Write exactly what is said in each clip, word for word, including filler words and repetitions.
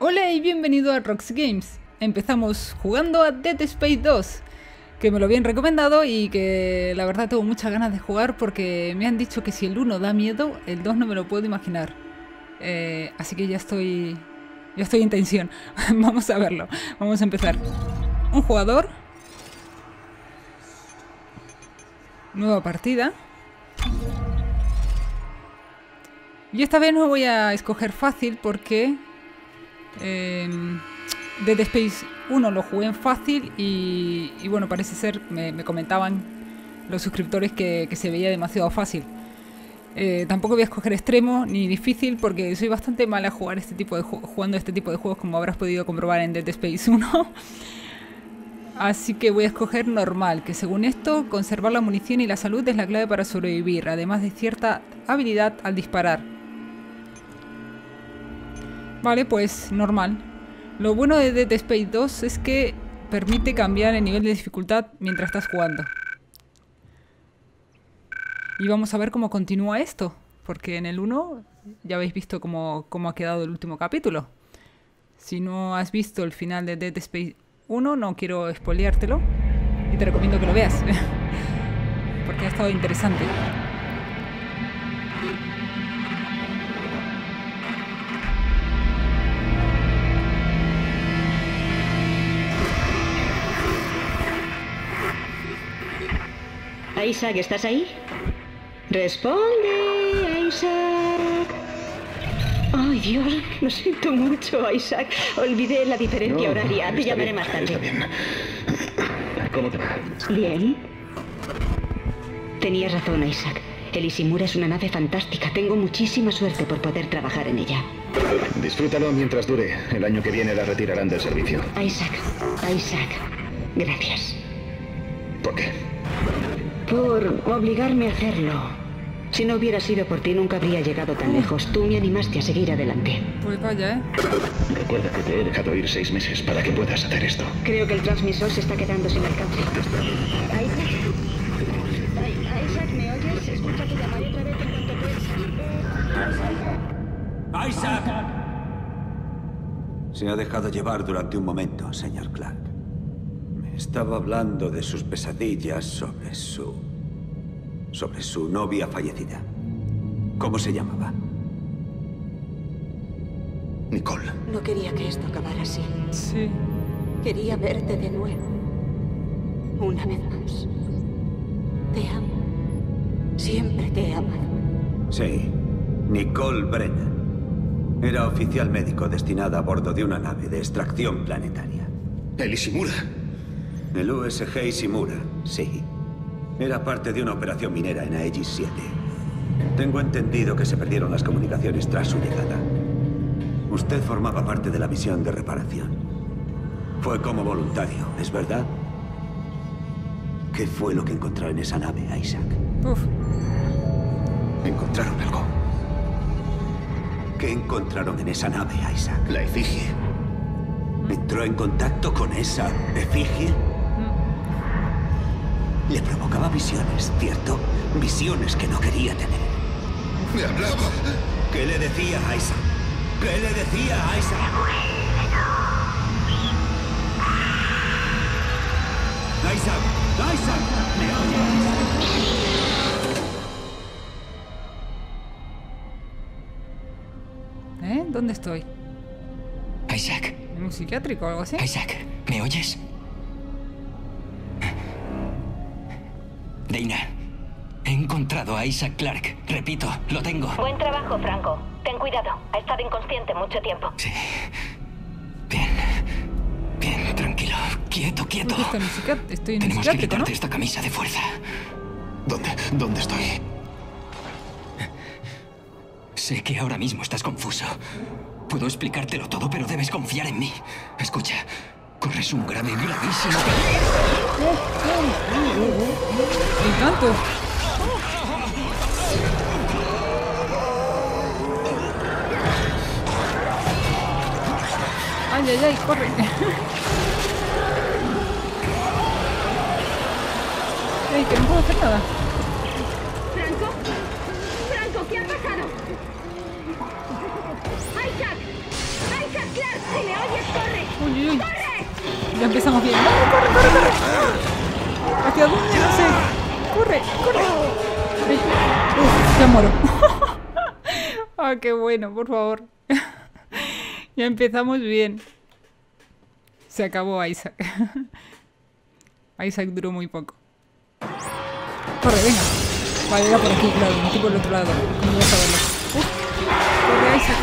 Hola y bienvenido a Rox Games. Empezamos jugando a Dead Space dos, que me lo habían recomendado y que la verdad tengo muchas ganas de jugar porque me han dicho que si el uno da miedo, el dos no me lo puedo imaginar. Eh, así que ya estoy, ya estoy en tensión. Vamos a verlo, vamos a empezar. Un jugador. Nueva partida. Y esta vez no voy a escoger fácil porque eh, Dead Space uno lo jugué en fácil y, y bueno, parece ser, me, me comentaban los suscriptores que, que se veía demasiado fácil. Eh, tampoco voy a escoger extremo ni difícil porque soy bastante mala a jugar este tipo de jugando este tipo de juegos, como habrás podido comprobar en Dead Space uno. Así que voy a escoger normal, que según esto, conservar la munición y la salud es la clave para sobrevivir, además de cierta habilidad al disparar. Vale, pues normal. Lo bueno de Dead Space dos es que permite cambiar el nivel de dificultad mientras estás jugando. Y vamos a ver cómo continúa esto, porque en el uno ya habéis visto cómo, cómo ha quedado el último capítulo. Si no has visto el final de Dead Space uno, no quiero spoileártelo y te recomiendo que lo veas, porque ha estado interesante. Isaac, ¿estás ahí? Responde, Isaac. Ay, Dios, lo siento mucho, Isaac. Olvidé la diferencia No, horaria. Te llamaré bien, más tarde. Está bien. ¿Cómo te va? Bien. Tenías razón, Isaac. El Ishimura es una nave fantástica. Tengo muchísima suerte por poder trabajar en ella. Disfrútalo mientras dure. El año que viene la retirarán del servicio. Isaac, Isaac, gracias. ¿Por qué? Por obligarme a hacerlo. Si no hubiera sido por ti, nunca habría llegado tan lejos. Tú me animaste a seguir adelante. Pues vaya, ¿eh? Recuerda que te he dejado ir seis meses para que puedas hacer esto. Creo que el transmisor se está quedando sin alcance. Isaac, Isaac, ¿me oyes? Escucha, te llamaré otra vez en cuanto pueda. ¡Isaac! Se ha dejado llevar durante un momento, señor Clark. Me estaba hablando de sus pesadillas sobre su... sobre su novia fallecida. ¿Cómo se llamaba? Nicole. No quería que esto acabara así. Sí. Quería verte de nuevo. Una vez más. Te amo. Siempre te he amado. Sí, Nicole Brennan. Era oficial médico destinada a bordo de una nave de extracción planetaria. El Ishimura. El U S G Ishimura, sí. Era parte de una operación minera en Aegis siete. Tengo entendido que se perdieron las comunicaciones tras su llegada. Usted formaba parte de la misión de reparación. Fue como voluntario, ¿es verdad? ¿Qué fue lo que encontró en esa nave, Isaac? Uf. Encontraron algo. ¿Qué encontraron en esa nave, Isaac? La efigie. ¿Entró en contacto con esa efigie? Le provocaba visiones, ¿cierto? Visiones que no quería tener. Me hablaba. ¿Qué le decía a Isaac? ¿Qué le decía a Isaac? Isaac, Isaac, ¿me oyes? ¿Eh? ¿Dónde estoy? Isaac, ¿En un psiquiátrico o algo así? Isaac, ¿me oyes? Dana, he encontrado a Isaac Clark. Repito, lo tengo. Buen trabajo, Franco. Ten cuidado. Ha estado inconsciente mucho tiempo. Sí. Bien. Bien, tranquilo. Quieto, quieto. Uy, estoy en un psiquiat- estoy en un Tenemos que psiquiátrico, quitarte ¿no? esta camisa de fuerza. ¿Dónde? ¿Dónde estoy? Sé que ahora mismo estás confuso. Puedo explicártelo todo, pero debes confiar en mí. Escucha, corres un grave, gravísimo peligro. ¡Y tanto! ¡Ay, ay, ay! ¡Corre! ¡Ey, que no puedo hacer nada! ¿Franco? ¿Franco, qué ha pasado? ¡Isaac! ¡Isaac Clark! Si me oyes, corre. Uy, uy, uy. ¡Corre! Ya empezamos bien. ¡No, corre, corre, corre! ¿Hacia dónde? No sé. ¡Corre, corre! Ay, uf, ya muero. Ah, qué bueno, por favor. Ya empezamos bien. Se acabó Isaac. Isaac duró muy poco. Corre, venga. Vale, era por aquí, claro, me por el otro lado. ¿Cómo vas a verlo? Uf, corre, Isaac.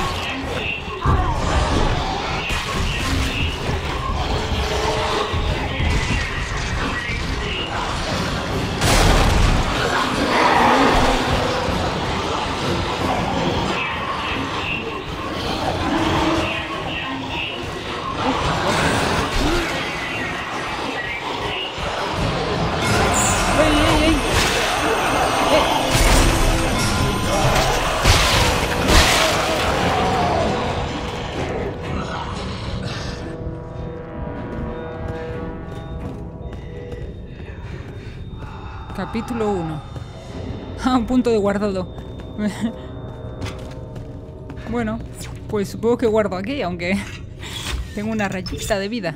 Capítulo uno. Ah, un punto de guardado. Bueno, pues supongo que guardo aquí, aunque tengo una rayita de vida.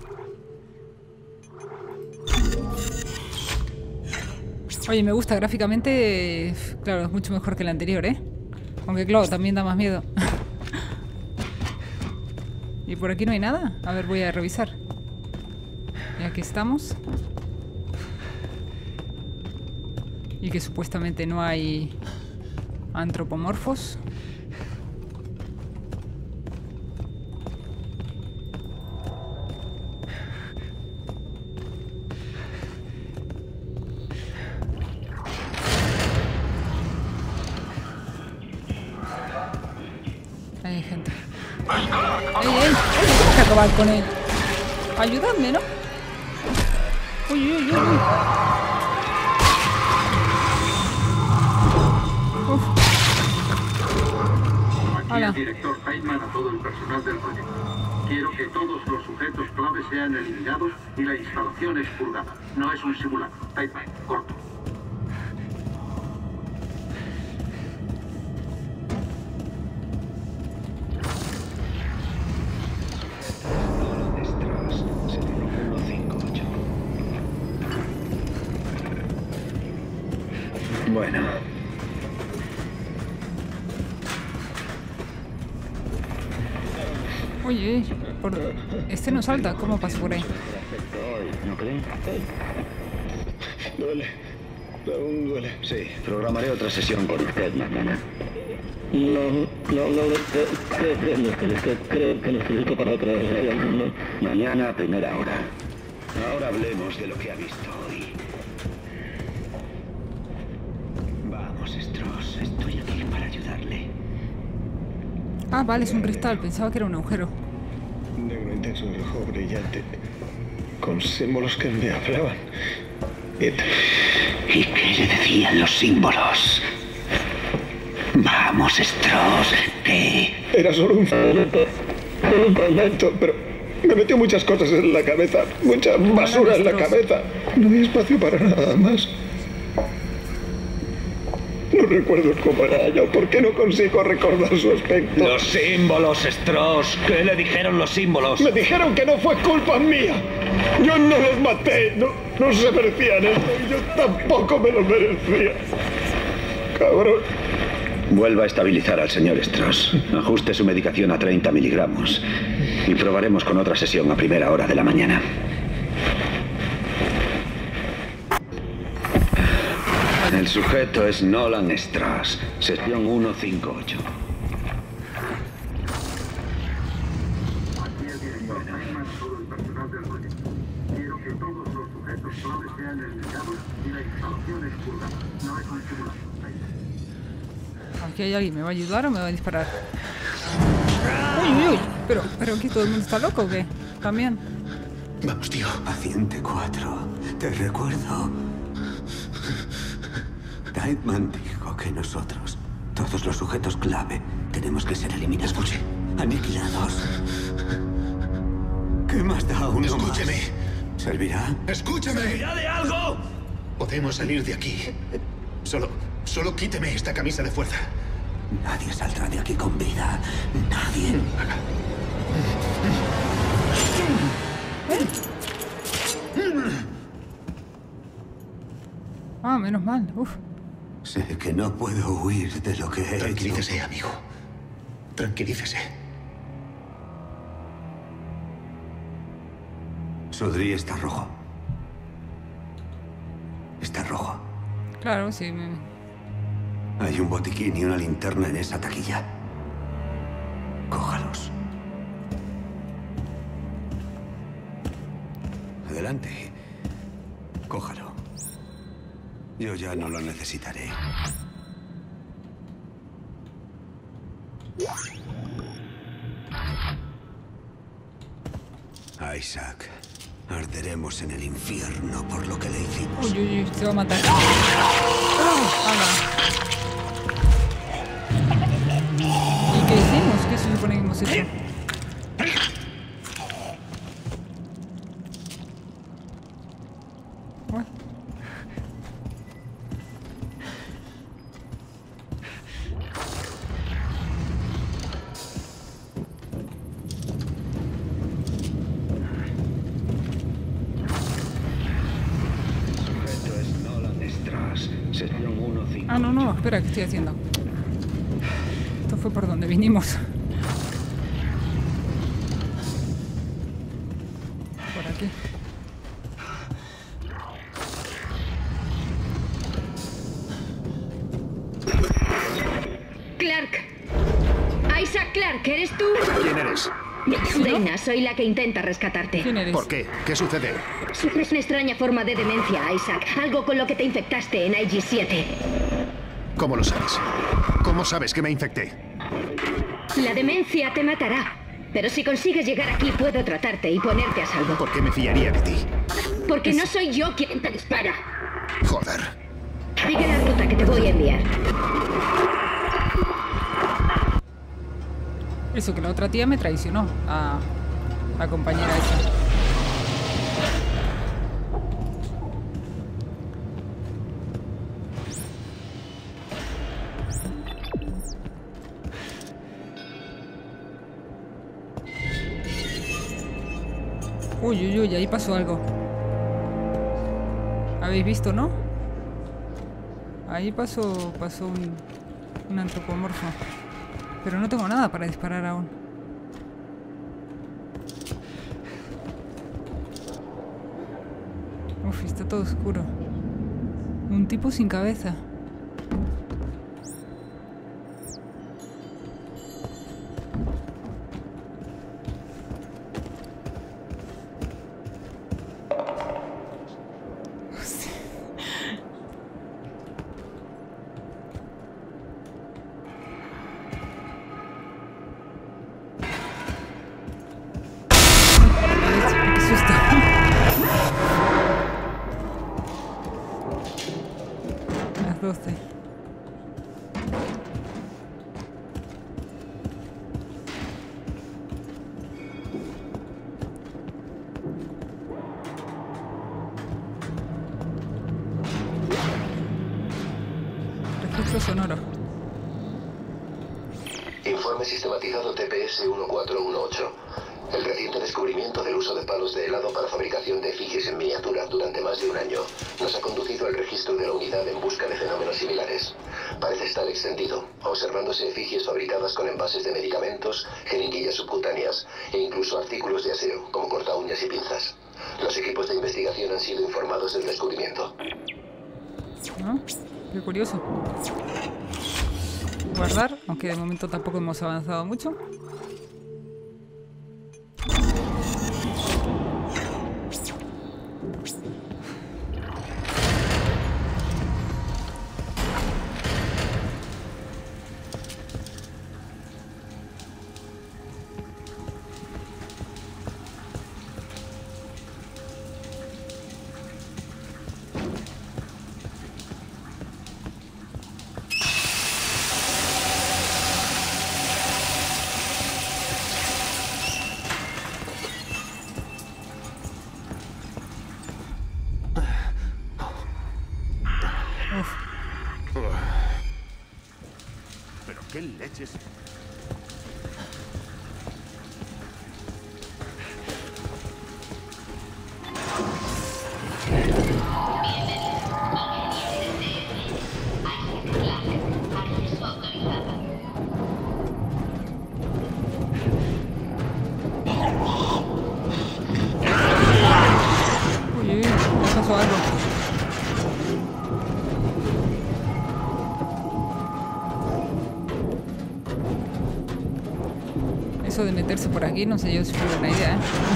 Oye, me gusta gráficamente. Claro, es mucho mejor que el anterior, ¿eh? Aunque claro, también da más miedo. ¿Y por aquí no hay nada? A ver, voy a revisar. Y aquí estamos. Y que supuestamente no hay antropomorfos. Ahí hay gente. ¡Ey, ey! ¡Ey! Tengo que acabar con él. Ayudadme, ¿no? ¡Uy, uy, uy! uy. Aquí el director Feynman a todo el personal del proyecto. Quiero que todos los sujetos clave sean eliminados y la instalación expurgada. No es un simulacro. Feynman, corto. Bueno. Oye, por... este no salta, ¿cómo pasa por ahí? ¿No creen? Duele. Aún duele. Sí, programaré otra sesión con usted mañana. No, no, no, creo que necesito para otra sesión. Mañana a primera hora. Ahora hablemos de lo que ha visto hoy. Vamos, Stross, estoy aquí para ayudarle. Ah, vale, es un cristal. Pensaba que era un agujero. De un intenso rojo brillante, con símbolos que me hablaban. ¿Y, ¿Y qué le decían los símbolos? Vamos, Stross, ¿qué? Era solo un fragmento, un fragmento, pero me metió muchas cosas en la cabeza, mucha basura en la cabeza. No había espacio para nada más. No recuerdo cómo era ella, ¿por qué no consigo recordar su aspecto? Los símbolos, Stross. ¿Qué le dijeron los símbolos? Me dijeron que no fue culpa mía. Yo no los maté, no, no se merecían esto y yo tampoco me lo merecía. Cabrón. Vuelva a estabilizar al señor Stross. Ajuste su medicación a treinta miligramos. Y probaremos con otra sesión a primera hora de la mañana. El sujeto es Nolan Stross, sesión ciento cincuenta y ocho. Aquí el director Feynman a todo el personal del proyecto. Quiero que todos los sujetos clave sean eliminados y la instalación expurgada. No es un simulacro. Aquí hay alguien. ¿Me va a ayudar o me va a disparar? Uy, uy, uy. Pero, pero aquí todo el mundo está loco, ¿o qué? También. Vamos, tío. Paciente cuatro. Te recuerdo. Feynman dijo que nosotros, todos los sujetos clave, tenemos que ser eliminados. Escuche. Aniquilados. ¿Qué más da uno Escúcheme. más? ¿Servirá? ¡Escúcheme! ¡Servirá de algo! Podemos salir de aquí. Solo, solo quíteme esta camisa de fuerza. Nadie saldrá de aquí con vida. Nadie. menos mal. Uf. Sé que no puedo huir de lo que he Tranquilícese, hecho. amigo. Tranquilícese. Sodri está rojo. Está rojo. Claro, sí. Me... Hay un botiquín y una linterna en esa taquilla. Cójalos. Adelante. Cójalo. Yo ya no lo necesitaré. Isaac, arderemos en el infierno por lo que le hicimos. Uy, uy, uy, se va a matar. ¡Ah! ¿Y qué hicimos? ¿Qué se supone que hemos hecho? Uy. Ah, no, no, espera, ¿qué estoy haciendo? Esto fue por donde vinimos. Por aquí. Clark. Isaac Clark, ¿eres tú? ¿Quién eres? Me llamo Dana, soy la que intenta rescatarte. ¿Quién eres? ¿Por qué? ¿Qué sucede? Sufres una extraña forma de demencia, Isaac. Algo con lo que te infectaste en I G siete. ¿Cómo lo sabes? ¿Cómo sabes que me infecté? La demencia te matará. Pero si consigues llegar aquí, puedo tratarte y ponerte a salvo. ¿Por qué me fiaría de ti? Porque no soy yo quien te dispara. Joder. Sigue la ruta que te voy a enviar. Eso, que la otra tía me traicionó. A la compañera esa. Uy, uy, uy, ahí pasó algo. ¿Habéis visto, no? Ahí pasó, pasó un, un antropomorfo. Pero no tengo nada para disparar aún. Uf, está todo oscuro. Un tipo sin cabeza. doce. Registro sonoro. Informe sistematizado T P S uno cuatro uno ocho. El reciente descubrimiento del uso de palos de helado para fabricación de efigies en miniatura durante más de un año nos ha conducido al registro de la unidad en busca de fenómenos similares. Parece estar extendido, observándose efigies fabricadas con envases de medicamentos, jeringuillas subcutáneas e incluso artículos de aseo, como corta uñas y pinzas. Los equipos de investigación han sido informados del descubrimiento. ¿No? Qué curioso. Guardar, aunque de momento tampoco hemos avanzado mucho. Pero qué leches. por aquí, no sé yo si fue una idea, ¿eh?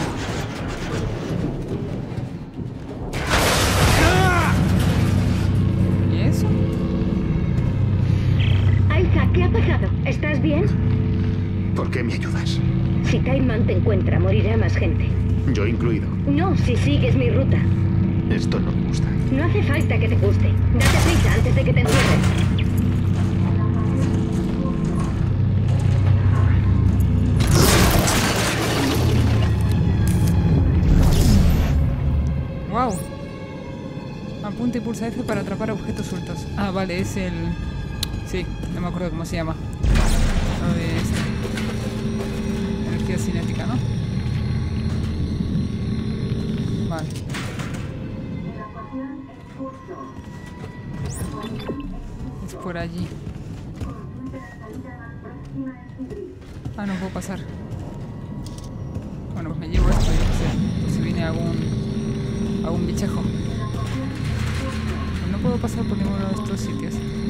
¿Y eso? Isaac, ¿qué ha pasado? ¿Estás bien? ¿Por qué me ayudas? Si Tideman te encuentra, morirá más gente. Yo incluido. No, si sigues mi ruta. Esto no me gusta. No hace falta que te guste. Date prisa antes de que te encierren. Wow. Apunta y pulsa F para atrapar objetos sueltos. Ah, vale, es el... Sí, no me acuerdo cómo se llama. Lo de este. Energía cinética, ¿no? Vale. Es por allí. Ah, no puedo pasar. Bueno, pues me llevo esto, yo qué sé. Por si viene algún... algún bichejo. Pues no puedo pasar por ninguno de estos sitios.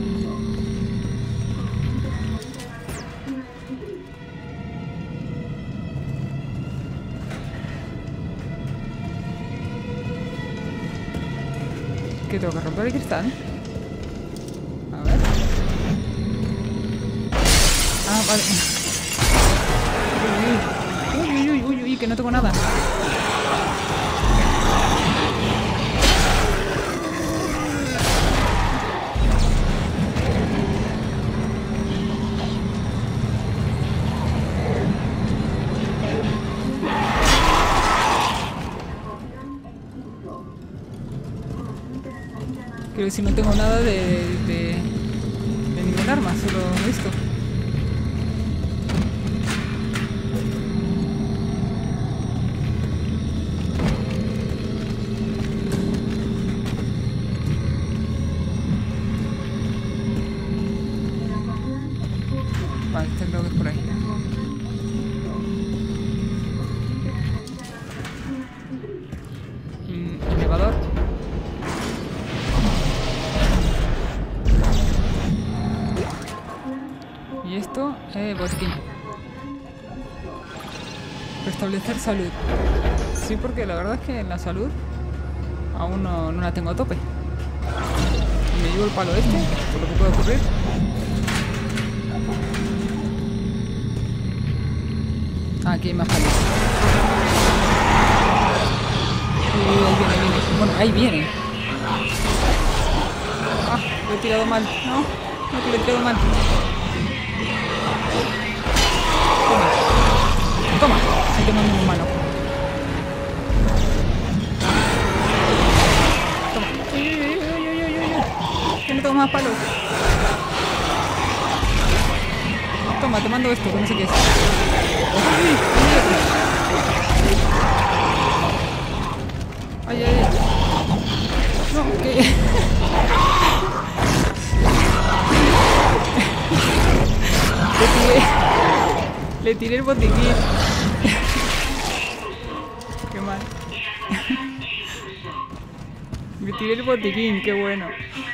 ¿Qué tengo que romper el cristal? A ver. Ah, vale. Uy, uy, uy, uy, uy, que no tengo nada. Creo que si no tengo nada de, de, de ningún arma, solo esto. Vale, este creo que es por ahí. Mm, elevador. Y esto, eh, botiquín. Restablecer salud. Sí, porque la verdad es que en la salud aún no, no la tengo a tope. Y me llevo el palo este, por lo que puede ocurrir. Ah, aquí hay más palos. Uy, ahí viene, viene. Bueno, ahí viene. Ah, lo he tirado mal. No, no que lo he tirado mal. Toma. Toma. Ahí te mando mi mano. Toma. Uy, uy, uy, uy, uy, uy, uy. Que no tengo más palos. Toma, te mando esto, que no sé qué es. Uy, uy, ay, ay, ay. No, que... Le tiré... Le tiré el botiquín. Qué mal. Le tiré el botiquín, qué bueno.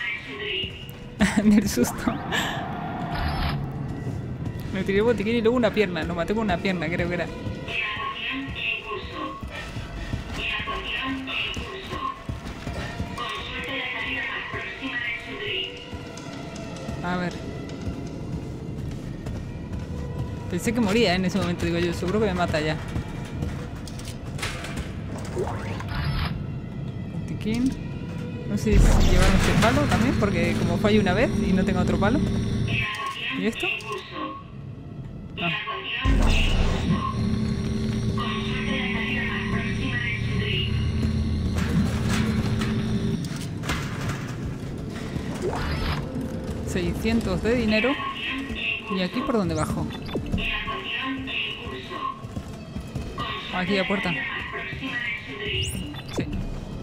Del susto. Me tiré el botiquín y luego una pierna. Lo maté con una pierna, creo que era. A ver. Pensé que moría en ese momento, digo yo. Seguro que me mata ya. Botiquín. No sé si llevaron este palo también, porque como fallo una vez y no tengo otro palo. ¿Y esto? Ah. seiscientos de dinero. ¿Y aquí por dónde bajo? Aquí a puerta. Sí.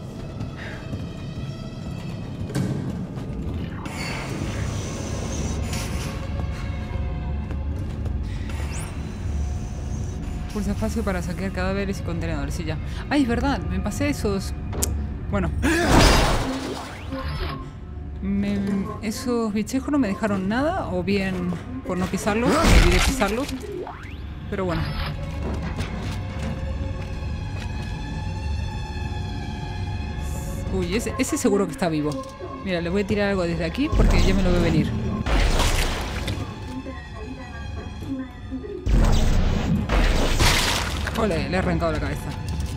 Pulsa espacio para saquear cadáveres y contenedores. Y ya. ¡Ay, es verdad! Me pasé esos... Bueno. Me... Esos bichejos no me dejaron nada. O bien por no pisarlos. Me olvidé pisarlos. Pero bueno. Uy, ese, ese seguro que está vivo. Mira, le voy a tirar algo desde aquí porque ya me lo veo venir. Ole, le he arrancado la cabeza.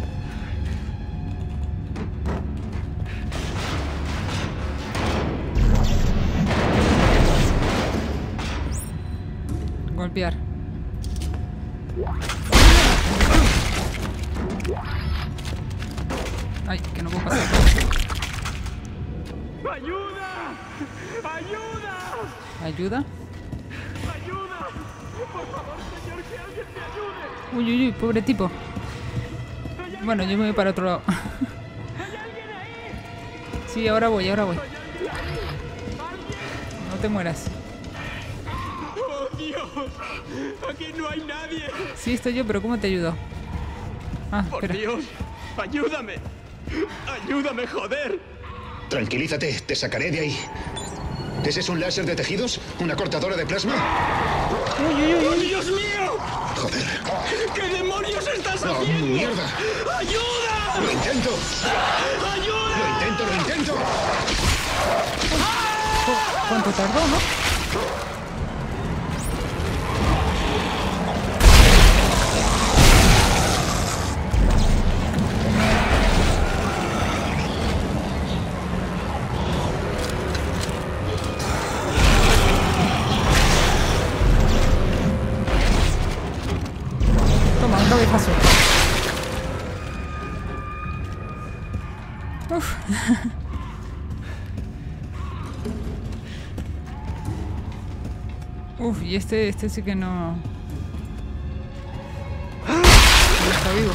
Golpear. Ay, que no puedo pasar. ¡Ayuda! ¡Ayuda! ¿Ayuda? ¡Ayuda! ¡Por favor, señor, que alguien me ayude! Uy, uy, uy, pobre tipo. Bueno, yo me voy para otro lado. Sí, ahora voy, ahora voy. No te mueras. ¡Oh, Dios! ¡Aquí no hay nadie! Sí, estoy yo, pero ¿cómo te ayudo? Ah, ¡Por espera. Dios! ¡Ayúdame! ¡Ayúdame, joder! Tranquilízate, te sacaré de ahí. ¿Ese es un láser de tejidos? ¿Una cortadora de plasma? ¡Uy, uy, uy! ¡Oh, Dios mío! Joder. ¿Qué demonios estás ¡Oh, haciendo? mierda! ¡Ayuda! ¡Lo intento! ¡Ayuda! ¡Lo intento, lo intento! ¿Cuánto tardó, no? Toma, un cabezazo. Uf. Uf, y este, este sí que no... No está vivo.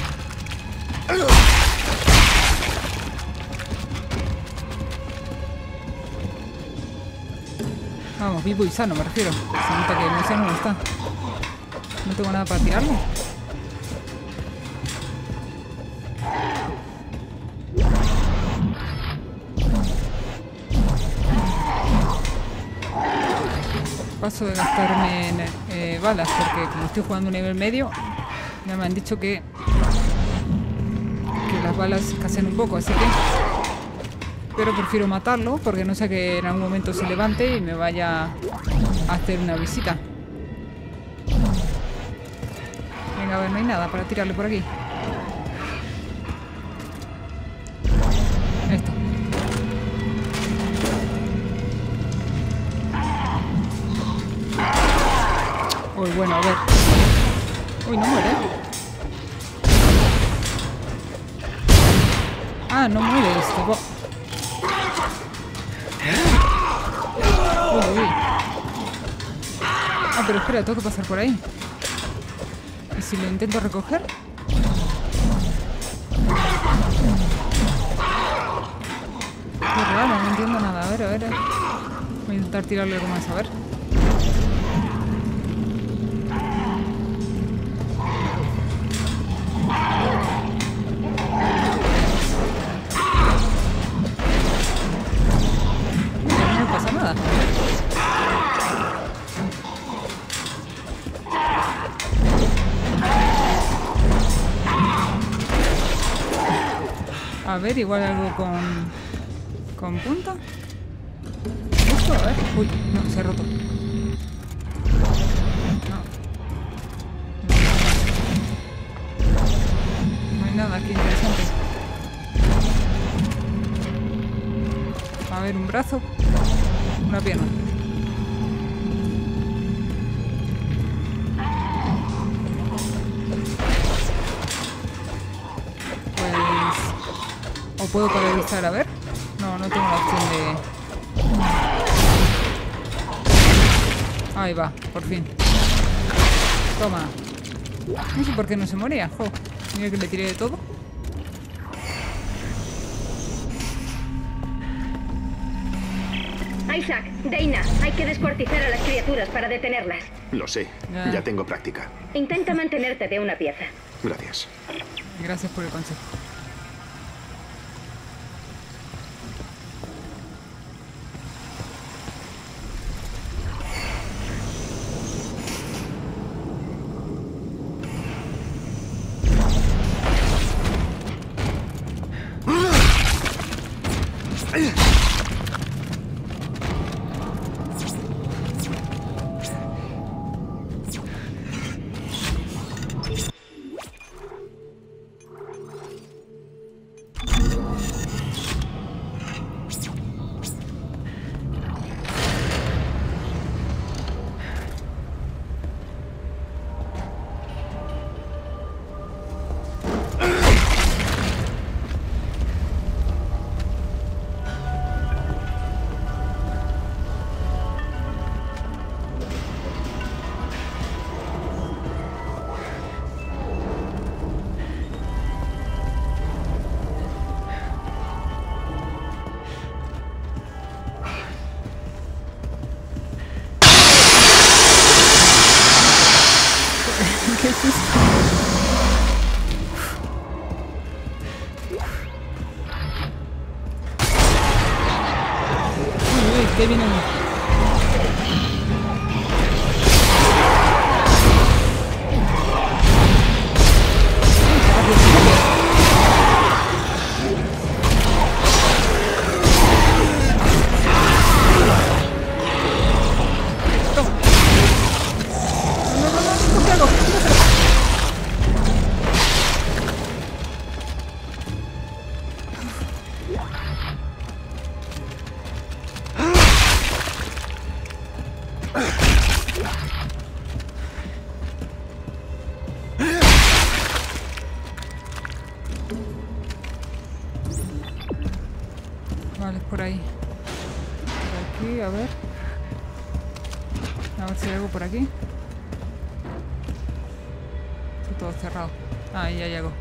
Vamos, vivo y sano, me refiero. Se nota que no sano no está. No tengo nada para tirarlo. Paso de gastarme en, eh, balas porque como estoy jugando un nivel medio ya me han dicho que que las balas escasean un poco, así que pero prefiero matarlo porque no sé que en algún momento se levante y me vaya a hacer una visita. Venga, a ver, no hay nada para tirarle por aquí. Esto. Uy, bueno, a ver. Uy, no muere. Ah, no muere esto. Uy, uy. Ah, pero espera, tengo que pasar por ahí. ¿Y si lo intento recoger? Qué raro, no entiendo nada. A ver, a ver. Voy a intentar tirarle algo más, a ver. No pasa nada. A ver, igual algo con... ¿Con punta? Esto, a ver. Uy, no, se ha roto. No. No hay nada aquí interesante. A ver, un brazo. Una pierna. Pues... ¿O puedo paralizar? A ver. No, no tengo la opción de... Ahí va, por fin. Toma. No sé por qué no se moría. Jo, mira que le tiré de todo. Isaac, Dana, hay que descuartizar a las criaturas para detenerlas. Lo sé, Ya. ya tengo práctica. Intenta mantenerte de una pieza. Gracias. Gracias por el consejo. ¿Qué viene? Vale, por ahí. Por aquí, a ver. A ver si hay algo por aquí. Está todo cerrado. Ah, ahí ya llegó.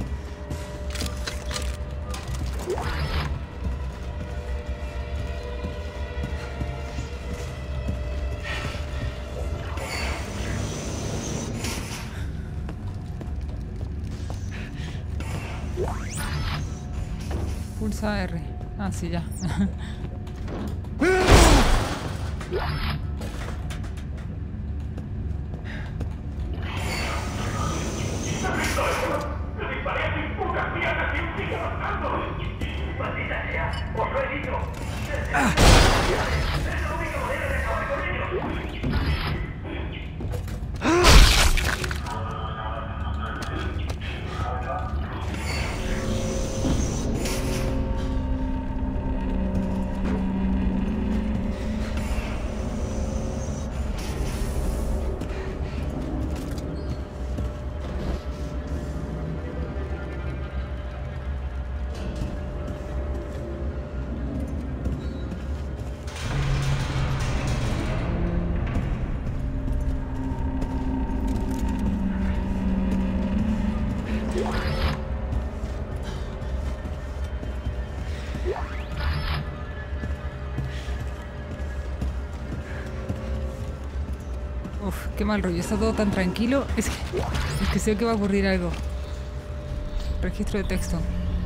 Pulsa R. Ah, sí, ya. Uf, qué mal rollo, está todo tan tranquilo. Es que, es que sé que va a ocurrir algo. Registro de texto.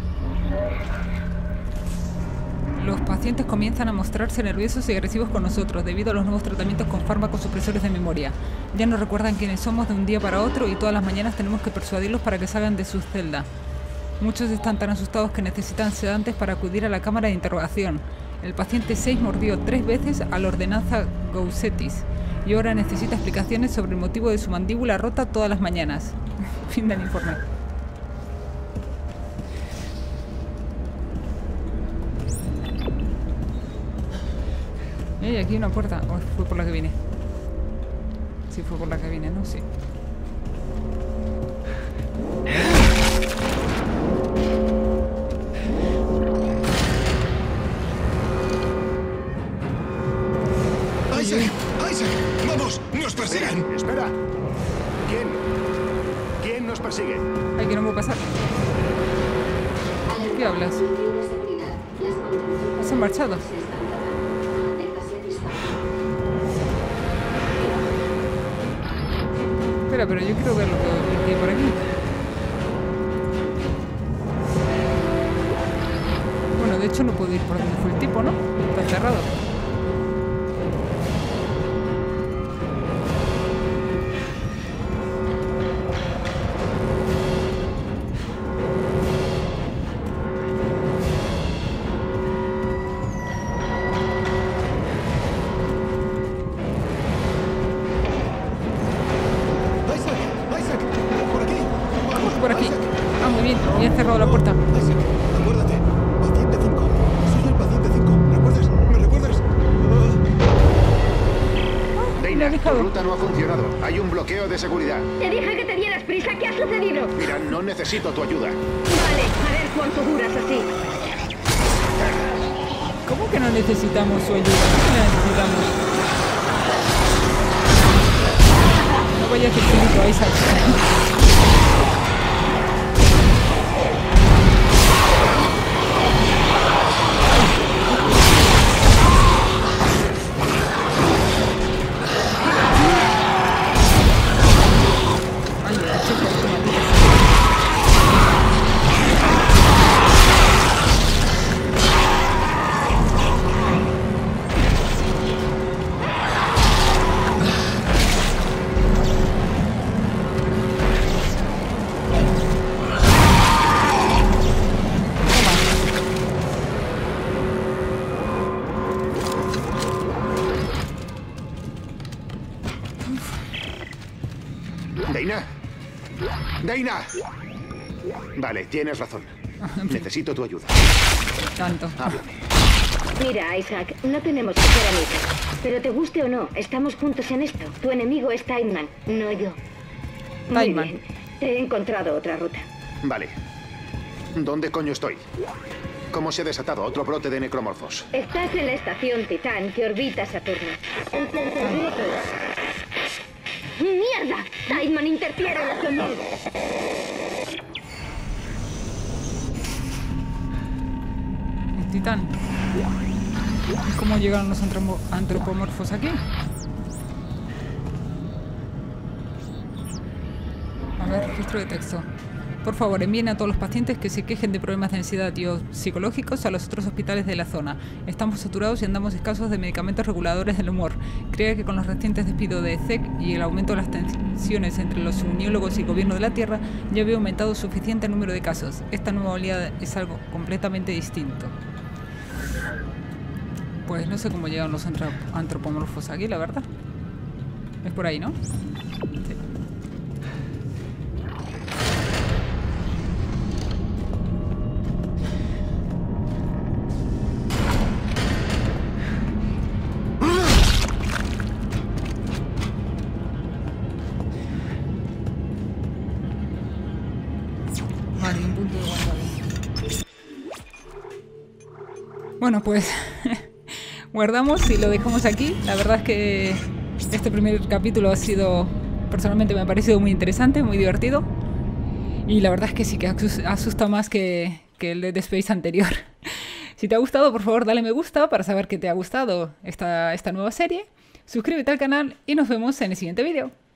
Los pacientes comienzan a mostrarse nerviosos y agresivos con nosotros debido a los nuevos tratamientos con fármacos supresores de memoria. Ya no recuerdan quiénes somos de un día para otro y todas las mañanas tenemos que persuadirlos para que salgan de su celda. Muchos están tan asustados que necesitan sedantes para acudir a la cámara de interrogación. El paciente seis mordió tres veces a la ordenanza Gausetis y ahora necesita explicaciones sobre el motivo de su mandíbula rota todas las mañanas. Fin del informe. Y aquí hay una puerta. Oh, fue por la que vine. Sí, fue por la que vine, ¿no? Sí. ¡Isaac! ¡Isaac! ¡Vamos! ¡Nos persiguen! Espera. ¿Quién? ¿Quién nos persigue? Ay, que no puedo pasar. ¿Qué hablas? ¿Se han marchado? Espera, pero yo quiero ver lo que, lo que hay por aquí. Bueno, de hecho no puedo ir por donde fue el tipo, ¿no? Está cerrado. Ah, muy bien. Y he cerrado la puerta. Acuérdate. Paciente cinco. Soy el paciente cinco. ¿Recuerdas? ¿Me recuerdas? Dana, tu ruta no ha funcionado. Hay un bloqueo de seguridad. Te dije que te dieras prisa. ¿Qué ha sucedido? Mira, no necesito tu ayuda. Vale, a ver cuánto duras así. ¿Cómo que no necesitamos su ayuda? ¿Cómo que la necesitamos? No vayas a espíritu a Isaac. ¿Dana? ¡Dana! Vale, tienes razón. Necesito tu ayuda. Tanto. Háblame. Mira, Isaac, no tenemos que ser amigos. Pero te guste o no, estamos juntos en esto. Tu enemigo es Tideman, no yo. Muy Tideman. bien. Te he encontrado otra ruta. Vale. ¿Dónde coño estoy? ¿Cómo se ha desatado otro brote de necromorfos? Estás en la estación Titán que orbita Saturno. El tercer grupo. ¡Mierda! Tideman interfiere en la señal. El Titán. ¿Y cómo llegaron los antropo- antropomorfos aquí? A ver, registro de texto. Por favor, envíen a todos los pacientes que se quejen de problemas de ansiedad y o psicológicos a los otros hospitales de la zona. Estamos saturados y andamos escasos de medicamentos reguladores del humor. Creo que con los recientes despidos de Z E C y el aumento de las tensiones entre los uniólogos y el gobierno de la Tierra, ya había aumentado suficiente el número de casos. Esta nueva oleada es algo completamente distinto. Pues no sé cómo llegan los antra- antropomorfos aquí, la verdad. Es por ahí, ¿no? Sí. Vale, un punto de guardado. Bueno, pues guardamos y lo dejamos aquí. La verdad es que este primer capítulo ha sido, personalmente me ha parecido muy interesante, muy divertido. Y la verdad es que sí que asus- asusta más que, que el de Dead Space anterior. Si te ha gustado, por favor, dale me gusta para saber que te ha gustado esta, esta nueva serie. Suscríbete al canal y nos vemos en el siguiente vídeo.